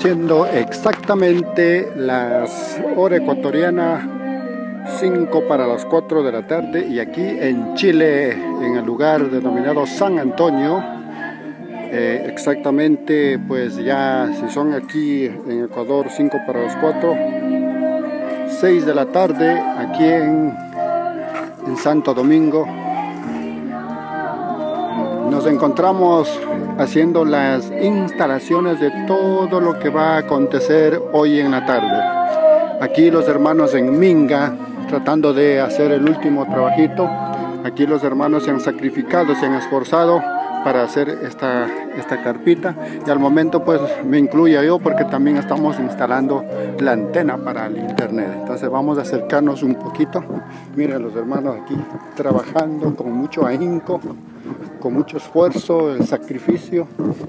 siendo exactamente las hora ecuatoriana 5 para las 4 de la tarde, y aquí en Chile, en el lugar denominado San Antonio, exactamente, pues ya si son aquí en Ecuador 5 para las 4, 6 de la tarde aquí en Santo Domingo. Nos encontramos haciendo las instalaciones de todo lo que va a acontecer hoy en la tarde. Aquí los hermanos en Minga tratando de hacer el último trabajito. Aquí los hermanos se han sacrificado, se han esforzado para hacer esta carpita, y al momento pues me incluyo yo porque también estamos instalando la antena para el internet. Entonces vamos a acercarnos un poquito. Miren los hermanos aquí trabajando con mucho ahínco, con mucho esfuerzo, el sacrificio.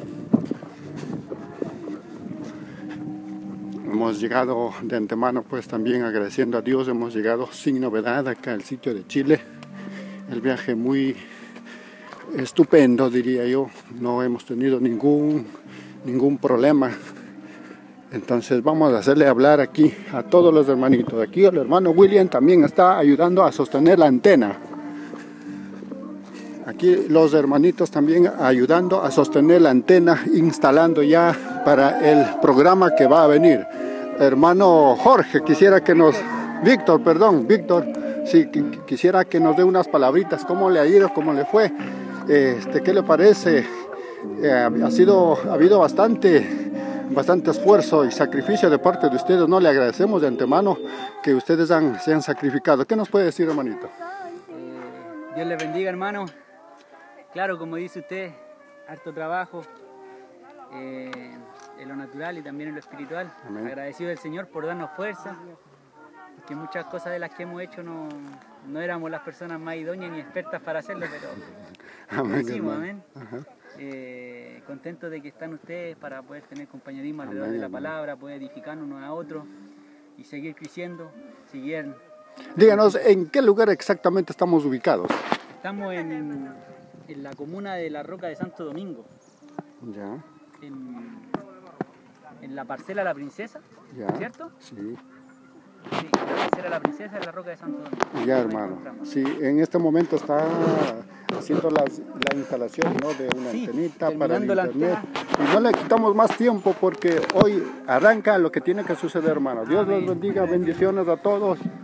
Hemos llegado de antemano pues también agradeciendo a Dios, hemos llegado sin novedad acá al sitio de Chile. El viaje muy estupendo, diría yo, no hemos tenido ningún problema. Entonces vamos a hacerle hablar aquí a todos los hermanitos. Aquí el hermano William también está ayudando a sostener la antena. Aquí los hermanitos también ayudando a sostener la antena, instalando ya para el programa que va a venir. Hermano Jorge, quisiera que nos... Víctor, sí, quisiera que nos dé unas palabritas. ¿Cómo le ha ido? ¿Cómo le fue? ¿Qué le parece? Ha habido bastante esfuerzo y sacrificio de parte de ustedes, ¿no? Le agradecemos de antemano que ustedes se han sacrificado. ¿Qué nos puede decir, hermanito? Dios les bendiga, hermano. Claro, como dice usted, harto trabajo en lo natural y también en lo espiritual. Amén. Agradecido del Señor por darnos fuerza, porque muchas cosas de las que hemos hecho no éramos las personas más idóneas ni expertas para hacerlo, pero amén, lo hicimos, amén. Contento de que están ustedes para poder tener compañerismo alrededor de la palabra, poder edificarnos unos a otros y seguir creciendo, seguir... Díganos, ¿en qué lugar exactamente estamos ubicados? Estamos en la comuna de La Roca de Santo Domingo. Ya. En la parcela La Princesa, ya. ¿Cierto? Sí. Sí, la parcela La Princesa en La Roca de Santo Domingo. Ya, hermano. Sí, en este momento está haciendo la instalación, ¿no?, de una antenita para el internet. Y no le quitamos más tiempo porque hoy arranca lo que tiene que suceder, hermano. Dios los bendiga, bendiciones a todos.